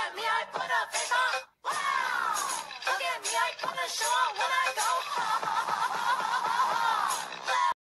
at me, I put a face on. Wow! Look at me, I put a show on when I go